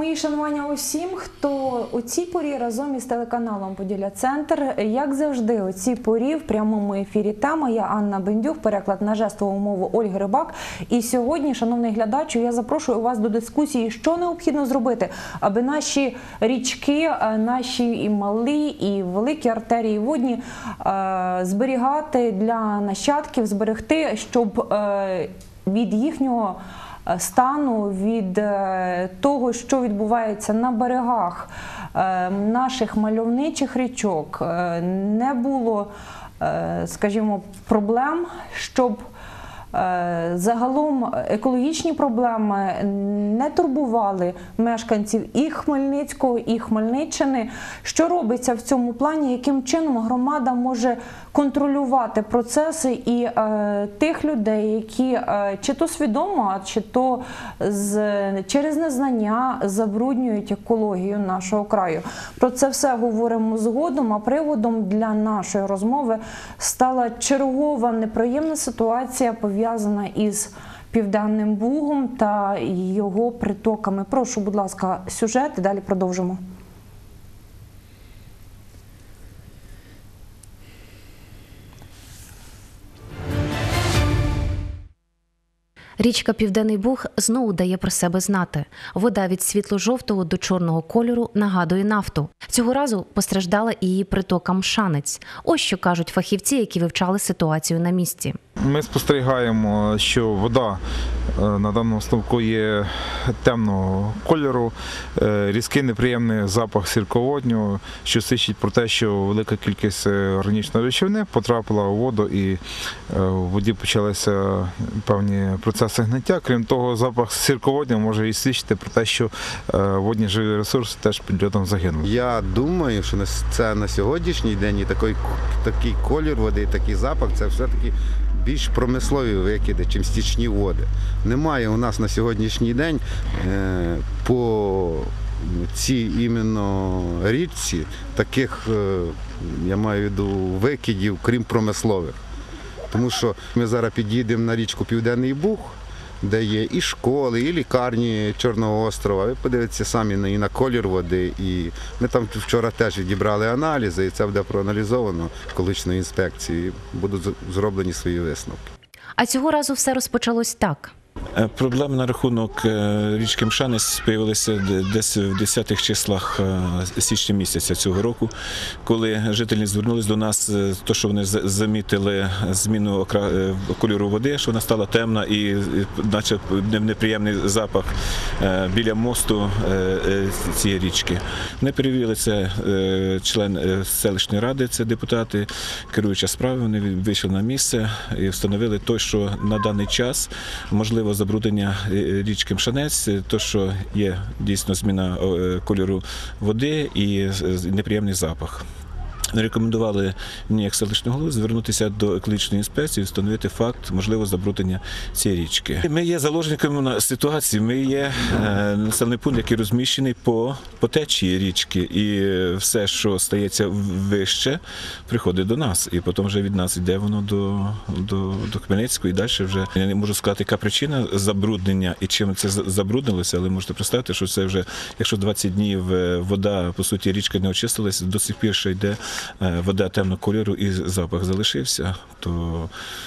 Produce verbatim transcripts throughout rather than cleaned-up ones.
мої шанування усім, хто у цій порі разом із телеканалом Поділля-Центр. Як завжди, у цій порі в прямому ефірі тема. Я Анна Бендюк, переклад на жестову мову Ольги Рибак. І сьогодні, шановний глядачу, я запрошую вас до дискусії, що необхідно зробити, аби наші річки, наші і малі, і великі артерії водні зберігати для нащадків, зберегти, щоб від їхнього стану, від того, що відбувається на берегах наших мальовничих річок, не було, скажімо, проблем, щоб загалом екологічні проблеми не турбували мешканців і Хмельницького, і Хмельниччини. Що робиться в цьому плані, яким чином громада може контролювати процеси і е, тих людей, які е, чи то свідомо, чи то з, через незнання забруднюють екологію нашого краю. Про це все говоримо згодом, а приводом для нашої розмови стала чергова неприємна ситуація, пов'язана із Південним Бугом та його притоками. Прошу, будь ласка, сюжет і далі продовжимо. Річка Південний Буг знову дає про себе знати. Вода від світло-жовтого до чорного кольору нагадує нафту. Цього разу постраждала і її притока Мшанець. Ось що кажуть фахівці, які вивчали ситуацію на місці. Ми спостерігаємо, що вода на даному ставку є темного кольору, різкий неприємний запах сірководню, що свідчить про те, що велика кількість органічної речовини потрапила у воду і в воді почалися певні процеси гниття. Крім того, запах сірководню може і свідчити про те, що водні живі ресурси теж під льодом загинули. Я думаю, що це на сьогоднішній день і такий, такий колір води, такий запах – це все-таки більш промислові викиди, чим стічні води. Немає у нас на сьогоднішній день е, по цій іменно річці таких, е, я маю в виду, викидів, крім промислових. Тому що ми зараз під'їдемо на річку Південний Буг, де є і школи, і лікарні Чорного острова. Ви подивіться самі і на колір води. І ми там вчора теж відібрали аналізи, і це буде проаналізовано екологічною інспекцією. Будуть зроблені свої висновки. А цього разу все розпочалось так. Проблеми на рахунок річки Мшанець з'явилися десь в десятих числах січня місяця цього року, коли жителі звернулись до нас, то що вони замітили зміну кольору води, що вона стала темна і наче неприємний запах біля мосту цієї річки. Вони перевірили, це член селищної ради, це депутати, керуюча справи, вони вийшли на місце і встановили те, що на даний час можливо забруднення річки Мшанець, то, що є дійсно зміна кольору води і неприємний запах. Рекомендували мені, як селищного голови, звернутися до екологічної інспекції і встановити факт можливого забруднення цієї річки. Ми є заложниками ситуації, ми є населений пункт, який розміщений по, по течії річки, і все, що стається вище, приходить до нас, і потім вже від нас йде воно до, до, до Хмельницького, і далі вже, я не можу сказати, яка причина забруднення і чим це забруднилося, але можете представити, що це вже, якщо двадцять днів вода, по суті, річка не очистилася, до сих пір ще йде вода темного кольору і запах залишився, то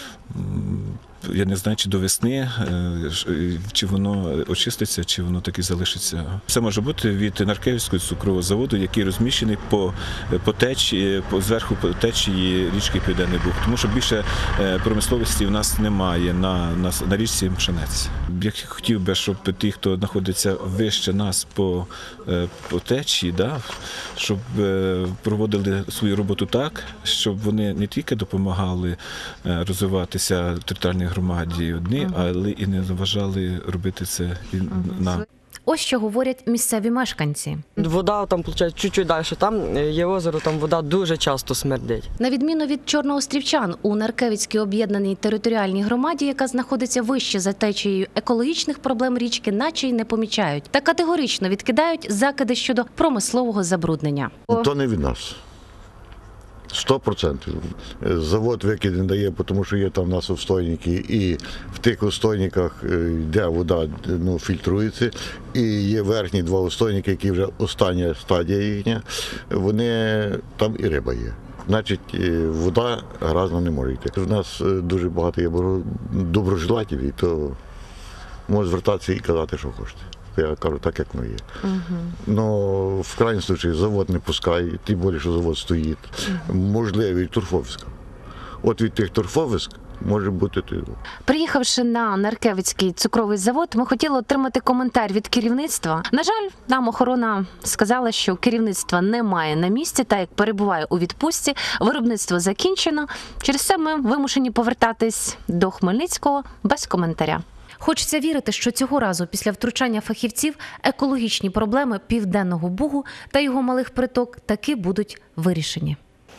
я не знаю, чи до весни, чи воно очиститься, чи воно таки залишиться. Це може бути від Наркевського цукрового заводу, який розміщений по, по течії, по, зверху по течії річки Південний Буг. Тому що більше промисловості в нас немає на, на, на річці Мшанець. Я хотів би, щоб ті, хто знаходиться вище нас по, по течії, да, щоб проводили свою роботу так, щоб вони не тільки допомагали розвиватися територіальній громаді одні, але і не заважали робити це і нам. Ось що говорять місцеві мешканці. Вода там, виходить, чуть-чуть далі, там є озеро, там вода дуже часто смердить. На відміну від чорноострівчан, у Наркевицькій об'єднаній територіальній громаді, яка знаходиться вище за течією, екологічних проблем річки наче й не помічають. Та категорично відкидають закиди щодо промислового забруднення. То не від нас. сто відсотків. Завод викид не дає, тому що є там у нас устойники, і в тих устойниках йде вода, ну, фільтрується, і є верхні два устойники, які вже остання стадія їхня, вони, там і риба є. Значить, вода гразна не може йти. У нас дуже багато є доброжелателів, то можуть звертатися і казати, що хочете. Я кажу, так, як воно є. Uh-huh. Ну, в крайньому випадку завод не пускає, тим більше, що завод стоїть. Uh-huh. Можливо, і торфовиська. От від тих торфовиськ може бути... Приїхавши на Наркевицький цукровий завод, ми хотіли отримати коментар від керівництва. На жаль, нам охорона сказала, що керівництва немає на місці, та як перебуває у відпустці, виробництво закінчено. Через це ми вимушені повертатись до Хмельницького без коментаря. Хочеться вірити, що цього разу, після втручання фахівців, екологічні проблеми Південного Бугу та його малих приток таки будуть вирішені.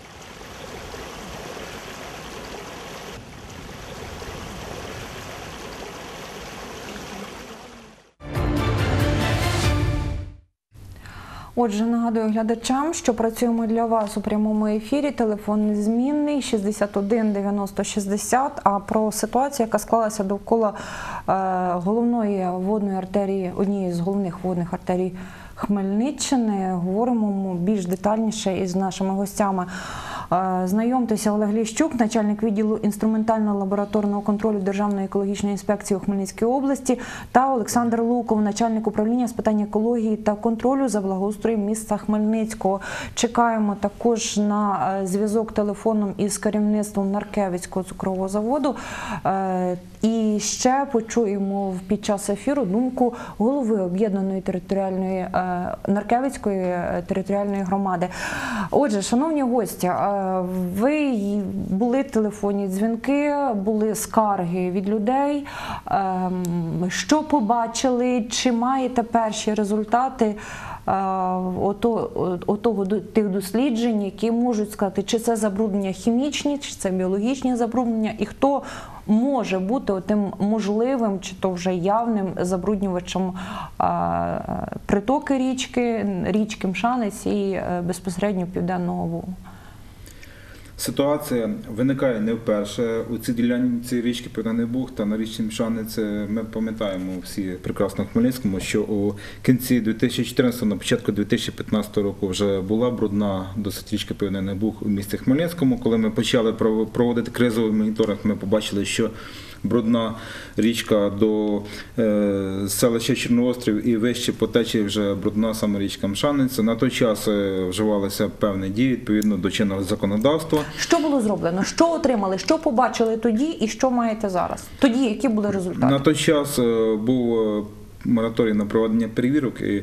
Отже, нагадую глядачам, що працюємо для вас у прямому ефірі. Телефон незмінний шістдесят один дев'яносто шістдесят. А про ситуацію, яка склалася довкола е, головної водної артерії, однієї з головних водних артерій Хмельниччини, говоримо більш детальніше із нашими гостями. Знайомтеся, Олег Ліщук, начальник відділу інструментально-лабораторного контролю Державної екологічної інспекції у Хмельницькій області, та Олександр Луков, начальник управління з питань екології та контролю за благоустроєм міста Хмельницького. Чекаємо також на зв'язок телефоном із керівництвом Наркевицького цукрового заводу. І ще почуємо під час ефіру думку голови об'єднаної територіальної Наркевицької територіальної громади. Отже, шановні гості, ви були телефонні дзвінки, були скарги від людей. Що побачили? Чи маєте перші результати отого, тих досліджень, які можуть сказати, чи це забруднення хімічні, чи це біологічні забруднення, і хто може бути тим можливим, чи то вже явним забруднювачем притоки річки, річки Мшанець і безпосередньо Південного Бугу? Ситуація виникає не вперше. У цій ділянці річки Південний Буг та на річці Мшанець ми пам'ятаємо всі прекрасно в Хмельницькому, що у кінці дві тисячі чотирнадцятого, на початку дві тисячі п'ятнадцятого року вже була брудна досить річка Південний Буг у місті Хмельницькому. Коли ми почали проводити кризовий моніторинг, ми побачили, що брудна річка до е, селища Чорноострів і вище по течії вже брудна саме річка Мшанець. На той час вживалися певні дії відповідно до чинного законодавства. Що було зроблено? Що отримали? Що побачили тоді і що маєте зараз? Тоді які були результати? На той час був мораторій на проведення перевірок, і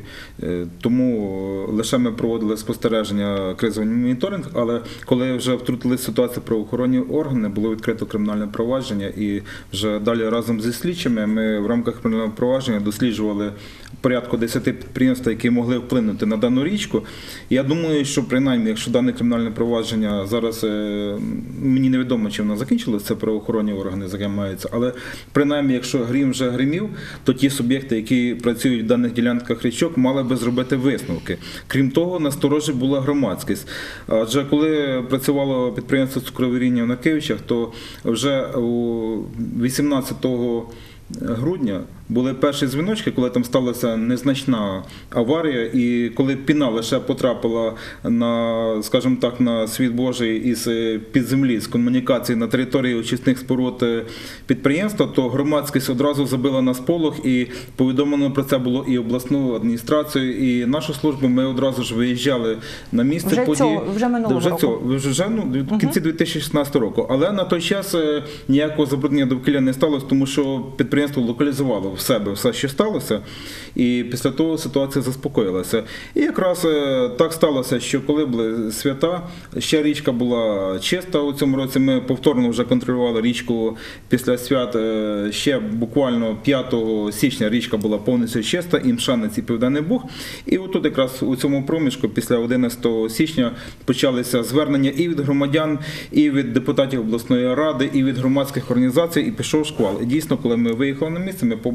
тому лише ми проводили спостереження, кризовий моніторинг, але коли вже втрутилися в ситуацію правоохоронні органи, було відкрито кримінальне провадження, і вже далі разом зі слідчими ми в рамках кримінального провадження досліджували порядку десяти підприємств, які могли вплинути на дану річку. Я думаю, що принаймні, якщо дане кримінальне провадження зараз, мені невідомо, чи воно закінчилося, це правоохоронні органи займаються, але принаймні, якщо грім вже гримів, то ті суб'єкти, які працюють в даних ділянках річок, мали би зробити висновки. Крім того, насторожі була громадськість. Адже коли працювало підприємство цукровиріння в Наркевичах, то вже у вісімнадцятого грудня були перші дзвіночки, коли там сталася незначна аварія, і коли піна лише потрапила на, скажімо так, на світ Божий із під землі, з комунікації на території очисних споруд підприємства, то громадськість одразу забила на сполох, і повідомлено про це було і обласну адміністрацію, і нашу службу. Ми одразу ж виїжджали на місце вже події. Цього, вже минулого вже року. Цього, вже ну, в кінці дві тисячі шістнадцятого року. Але на той час ніякого забруднення довкілля не сталося, тому що підприємство локалізувало в себе все, що сталося, і після того ситуація заспокоїлася. І якраз так сталося, що коли були свята, ще річка була чиста у цьому році. Ми повторно вже контролювали річку після свят. Ще буквально п'ятого січня річка була повністю чиста, і Мшанець, і Південний Буг. І отут якраз у цьому проміжку після одинадцятого січня почалися звернення і від громадян, і від депутатів обласної ради, і від громадських організацій, і пішов шквал. І дійсно, коли ми виїхали на місце, ми побачили,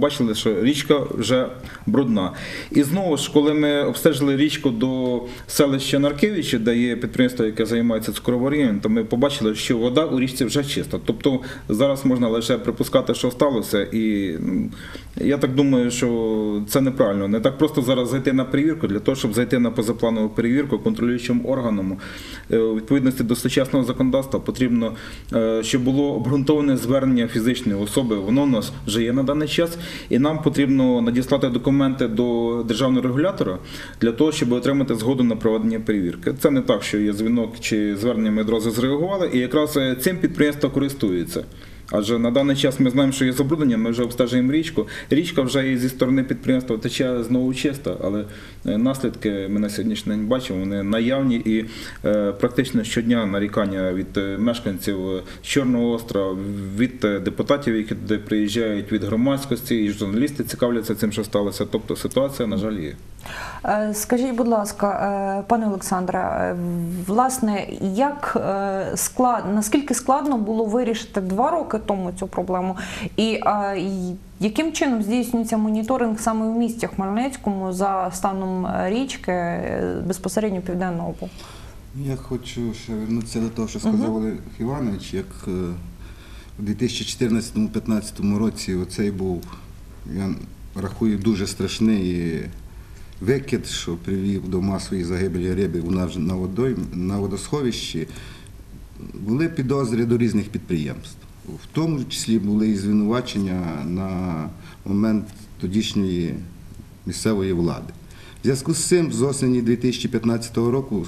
побачили, що річка вже брудна. І знову ж, коли ми обстежили річку до селища Наркевичі, де є підприємство, яке займається цукроварінням, то ми побачили, що вода у річці вже чиста. Тобто зараз можна лише припускати, що сталося, і ну, я так думаю, що це неправильно. Не так просто зараз зайти на перевірку, для того, щоб зайти на позапланову перевірку контролюючим органом. У відповідності до сучасного законодавства потрібно, щоб було обґрунтоване звернення фізичної особи. Воно у нас вже є на даний час, і нам потрібно надіслати документи до державного регулятора для того, щоб отримати згоду на проведення перевірки. Це не так, що є дзвінок чи звернення, ми одразу зреагували, і якраз цим підприємство користується. Адже на даний час ми знаємо, що є забруднення, ми вже обстежуємо річку. Річка вже і зі сторони підприємства тече знову чиста, але наслідки ми на сьогоднішній день бачимо, вони наявні, і е, практично щодня нарікання від мешканців Чорного острова, від депутатів, які туди приїжджають, від громадськості, і журналісти цікавляться цим, що сталося. Тобто ситуація, на жаль, є. Скажіть, будь ласка, пане Олександре, власне, як склад, наскільки складно було вирішити два роки тому цю проблему, і а, яким чином здійснюється моніторинг саме в місті Хмельницькому за станом річки безпосередньо Південного Буху? Я хочу ще вернутися до того, що сказав Олег Іванович, як у дві тисячі чотирнадцятому-п'ятнадцятому році оцей був, я рахую, дуже страшний викид, що привів до масової загибелі риби у нас на, водой, на водосховищі, були підозри до різних підприємств. В тому числі були і звинувачення на момент тодішньої місцевої влади. В зв'язку з цим з осені дві тисячі п'ятнадцятого року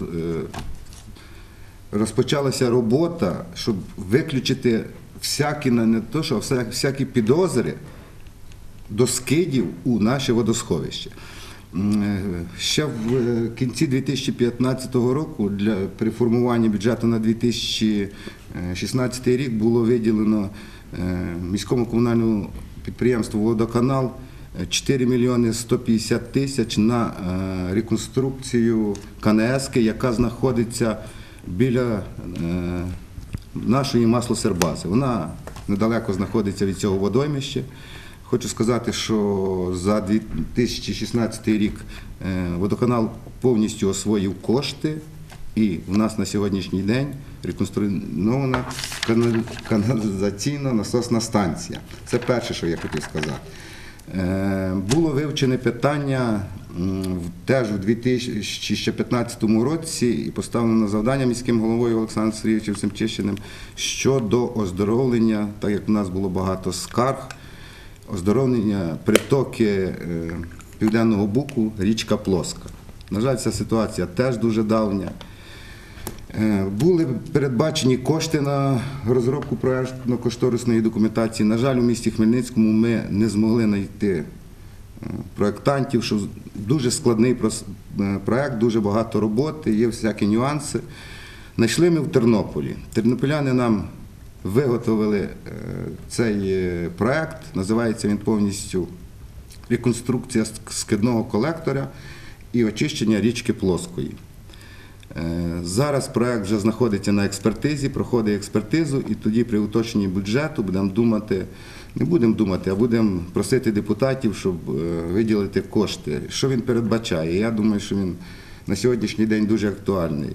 розпочалася робота, щоб виключити всякі, не то, що, всякі підозри до скидів у наше водосховище. Ще в кінці дві тисячі п'ятнадцятого року для, при формуванні бюджету на дві тисячі шістнадцятий рік було виділено міському комунальному підприємству «Водоканал» чотири мільйони сто п'ятдесят тисяч на реконструкцію ка ен ес-ки, яка знаходиться біля нашої маслосербази. Вона недалеко знаходиться від цього водоймища. Хочу сказати, що за дві тисячі шістнадцятий рік водоканал повністю освоїв кошти, і у нас на сьогоднішній день реконструйована каналізаційно-насосна станція. Це перше, що я хотів сказати. Було вивчене питання теж у дві тисячі п'ятнадцятому році і поставлено завдання міським головою Олександром Сергійовичем Семчишиним щодо оздоровлення, так як у нас було багато скарг, оздоровлення притоки Південного Бугу, річка Плоска. На жаль, ця ситуація теж дуже давня. Були передбачені кошти на розробку проєктно-кошторисної документації. На жаль, у місті Хмельницькому ми не змогли знайти проєктантів, що дуже складний проєкт, дуже багато роботи, є всякі нюанси. Знайшли ми в Тернополі. Тернополяни нам виготовили цей проєкт, називається він повністю «Реконструкція скидного колектора і очищення річки Плоскої». Зараз проєкт вже знаходиться на експертизі, проходить експертизу, і тоді при уточненні бюджету будемо думати, не будемо думати, а будемо просити депутатів, щоб виділити кошти. Що він передбачає? Я думаю, що він на сьогоднішній день дуже актуальний.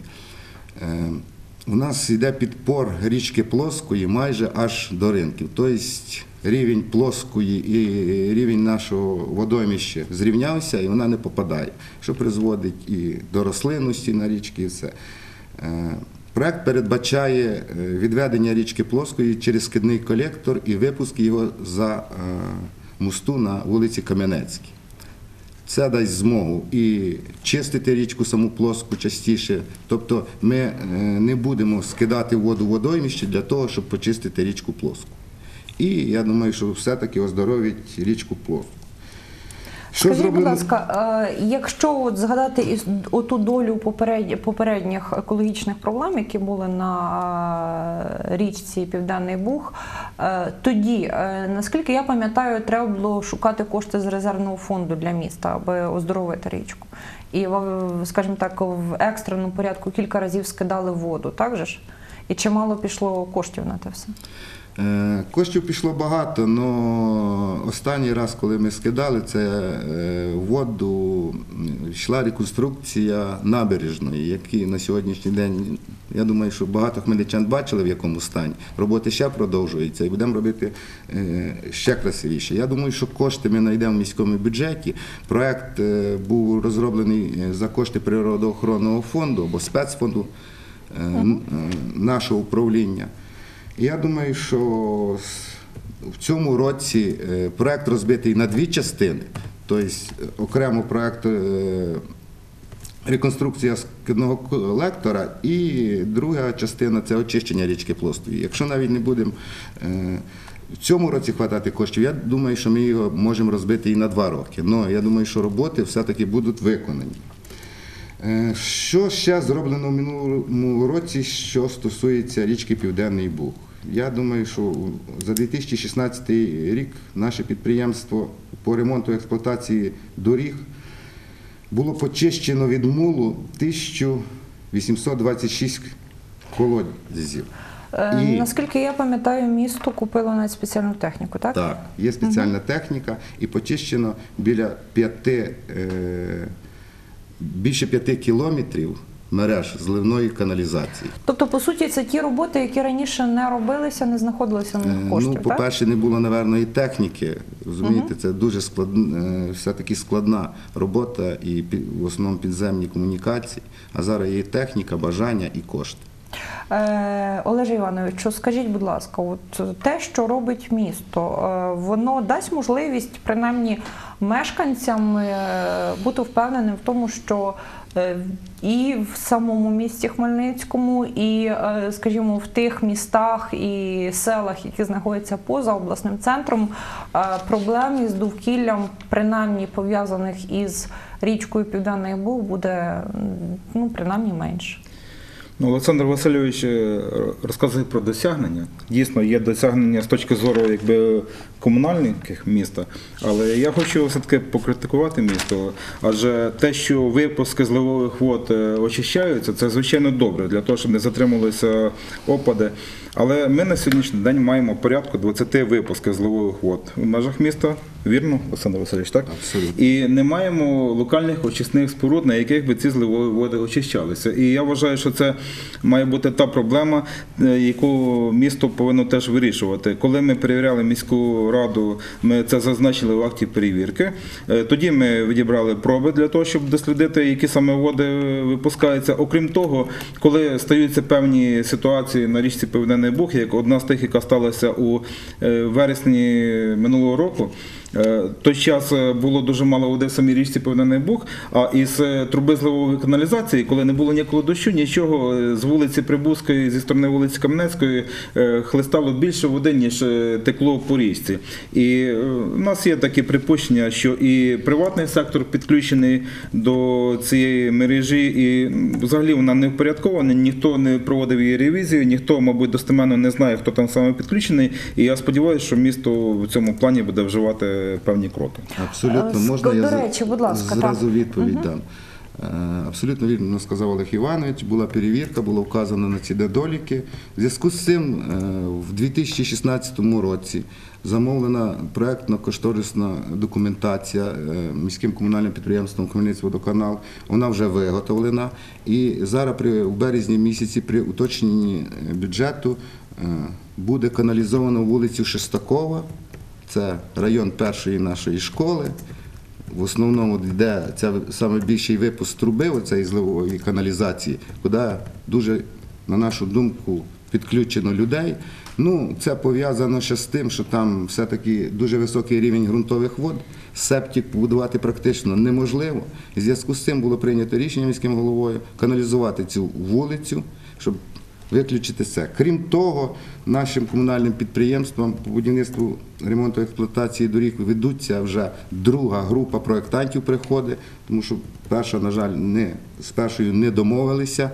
У нас йде підпор річки Плоскої майже аж до ринків. Тобто рівень Плоскої і рівень нашого водоймища зрівнявся, і вона не попадає, що призводить і до рослинності на річці, і все. Проект передбачає відведення річки Плоскої через скидний колектор і випуск його за мосту на вулиці Кам'янецькій. Це дасть змогу і чистити річку саму Плоску частіше. Тобто ми не будемо скидати воду в водоймище для того, щоб почистити річку Плоску. І я думаю, що все-таки оздоровить річку Плоску. Що Скажіть, зроблено? будь ласка, якщо от згадати оту долю попередніх екологічних проблем, які були на річці Південний Буг, тоді, наскільки я пам'ятаю, треба було шукати кошти з резервного фонду для міста, аби оздоровити річку. І, скажімо так, в екстреному порядку кілька разів скидали воду, так же ж? І чимало пішло коштів на те все? Е, Коштів пішло багато, але останній раз, коли ми скидали, це е, в воду йшла реконструкція набережної, які на сьогоднішній день, я думаю, що багато хмельничан бачили, в якому стані. Роботи ще продовжуються і будемо робити е, ще красивіше. Я думаю, що кошти ми знайдемо в міському бюджеті. Проект е, був розроблений за кошти природоохоронного фонду або спецфонду е, е, нашого управління. Я думаю, що в цьому році проєкт розбитий на дві частини, тобто окремо проєкт реконструкція скидного колектора і друга частина – це очищення річки Плостової. Якщо навіть не будемо в цьому році хватати коштів, я думаю, що ми його можемо розбити і на два роки. Але я думаю, що роботи все-таки будуть виконані. Що ще зроблено в минулому році, що стосується річки Південний Буг? Я думаю, що за дві тисячі шістнадцятий рік наше підприємство по ремонту і експлуатації доріг було почищено від мулу тисяча вісімсот двадцять шість колодязів. І... Наскільки я пам'ятаю, місто купило навіть спеціальну техніку, так? Так, є спеціальна угу. техніка і почищено біля п'яти е... більше п'яти кілометрів мереж зливної каналізації. Тобто, по суті, це ті роботи, які раніше не робилися, не знаходилися на них коштів, ну, по-перше, не було, напевно, і техніки. Розумієте, угу. це дуже складна, все-таки складна робота і в основному підземні комунікації. А зараз є техніка, бажання і кошти. Е, Олеже Івановичу, скажіть, будь ласка, от те, що робить місто, е, воно дасть можливість, принаймні, мешканцям е, бути впевненим в тому, що е, і в самому місті Хмельницькому, і, е, скажімо, в тих містах і селах, які знаходяться поза обласним центром, е, проблем із довкіллям, принаймні пов'язаних із річкою Південний Буг, буде, ну, принаймні, менше. Ну, Олександр Васильович розказує про досягнення. Дійсно, є досягнення з точки зору якби, комунальних міста, але я хочу все-таки покритикувати місто, адже те, що випуски зливових вод очищаються, це звичайно добре, для того, щоб не затримувалися опади. Але ми на сьогоднішній день маємо порядку двадцять випусків зливових вод в межах міста, вірно, Олександр Васильович, так? Абсолютно. І не маємо локальних очисних споруд, на яких би ці зливові води очищалися. І я вважаю, що це має бути та проблема, яку місто повинно теж вирішувати. Коли ми перевіряли міську раду, ми це зазначили в акті перевірки. Тоді ми відібрали проби для того, щоб дослідити, які саме води випускаються. Окрім того, коли стаються певні ситуації на річці Південний Буг, як одна з тих, яка сталася у вересні минулого року, в той час було дуже мало води в самій річці Південний Буг, а із труби зливової каналізації, коли не було ніякого дощу, нічого, з вулиці Прибузької, зі сторони вулиці Кам'янецької хлистало більше води, ніж текло по річці. І в нас є такі припущення, що і приватний сектор підключений до цієї мережі, і взагалі вона не впорядкована, ніхто не проводив її ревізію, ніхто, мабуть, достеменно не знає, хто там саме підключений, і я сподіваюся, що місто в цьому плані буде вживати певні кроки. Абсолютно. Можна До я речі, будь ласка, зразу так. відповідь Угу. дам. Абсолютно вірно сказав Олег Іванович, була перевірка, було вказано на ці недоліки. В зв'язку з цим в дві тисячі шістнадцятому році замовлена проєктно-кошторисна документація міським комунальним підприємством «Хмельницькводоканал». Вона вже виготовлена. І зараз при, в березні місяці при уточненні бюджету буде каналізовано вулицю Шестакова. Це район першої нашої школи. В основному йде це найбільший випуск труби, оцеї зливової каналізації, куди дуже, на нашу думку, підключено людей. Ну, це пов'язано ще з тим, що там все-таки дуже високий рівень ґрунтових вод, септик побудувати практично неможливо. І в зв'язку з цим було прийнято рішення міським головою каналізувати цю вулицю, щоб виключити це. Крім того, нашим комунальним підприємствам по будівництву, ремонту, експлуатації доріг ведуться вже друга група проєктантів приходить, тому що перша, на жаль, не, з першою не домовилися.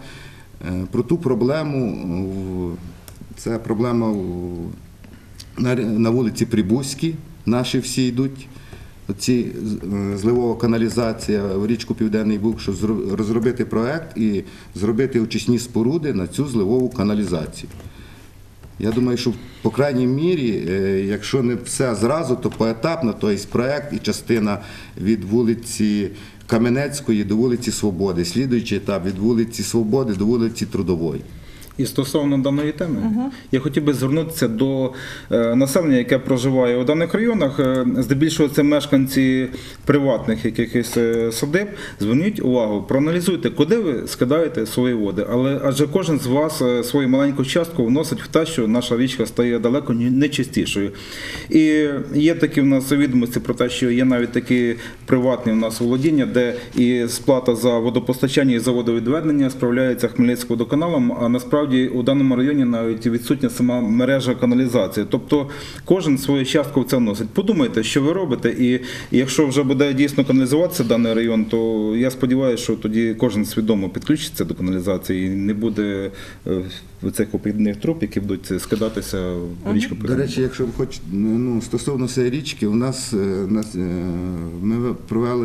Про ту проблему, це проблема на вулиці Прибузькій, наші всі йдуть оці е, зливова каналізація в річку Південний Буг, щоб зро- розробити проект і зробити очисні споруди на цю зливову каналізацію. Я думаю, що по крайній мірі, е, якщо не все зразу, то поетапно, тобто проект і частина від вулиці Кам'янецької до вулиці Свободи, слідуючий етап від вулиці Свободи до вулиці Трудової. І стосовно даної теми, я хотів би звернутися до е, населення, яке проживає у даних районах. Е, здебільшого це мешканці приватних якихось е, садиб. Зверніть увагу, проаналізуйте, куди ви скидаєте свої води. Але адже кожен з вас е, свою маленьку частку вносить в те, що наша річка стає далеко не чистішою. І є такі в нас відомості про те, що є навіть такі приватні в нас володіння, де і сплата за водопостачання і за водовідведення справляється Хмельницьким водоканалом, а насправді у даному районі навіть відсутня сама мережа каналізації. Тобто кожен свою частку в це вносить. Подумайте, що ви робите, і якщо вже буде дійсно каналізуватися даний район, то я сподіваюся, що тоді кожен свідомо підключиться до каналізації і не буде е, цих опірних труб, які будуть скидатися в річку. До речі, якщо ви хочете, ну, стосовно цієї річки, у нас, е, нас, е, ми провели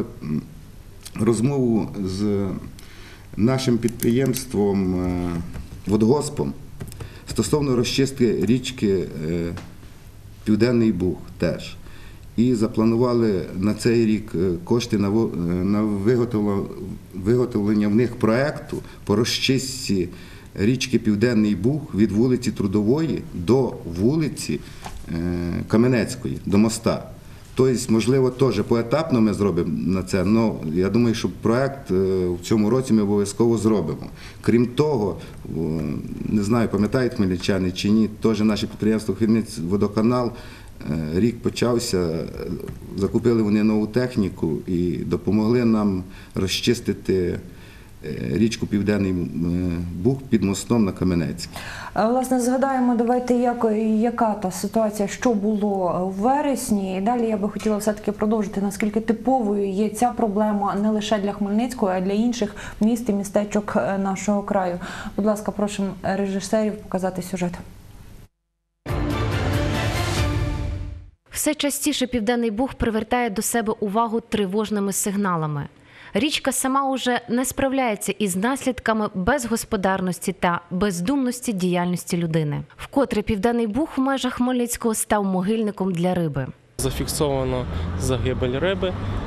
розмову з нашим підприємством е, Водгоспом стосовно розчистки річки е, Південний Буг теж. І запланували на цей рік е, кошти на, во- е, на виготовлення, виготовлення в них проєкту по розчистці річки Південний Буг від вулиці Трудової до вулиці е, Кам'янецької, до моста. Тобто, можливо, теж поетапно ми зробимо на це, але я думаю, що проєкт в цьому році ми обов'язково зробимо. Крім того, не знаю, пам'ятають хмельничани чи ні, теж наше підприємство «Хмельницькводоканал», рік почався, закупили вони нову техніку і допомогли нам розчистити річку Південний Буг під мостом на Кам'янецький. Власне, згадаємо, давайте, як, яка та ситуація, що було в вересні. І далі я би хотіла все-таки продовжити, наскільки типовою є ця проблема не лише для Хмельницького, а й для інших міст і містечок нашого краю. Будь ласка, просимо режисерів показати сюжет. Все частіше Південний Буг привертає до себе увагу тривожними сигналами. Річка сама уже не справляється із наслідками безгосподарності та бездумності діяльності людини. Вкотре Південний Буг в межах Хмельницького став могильником для риби. Зафіксовано загибель риби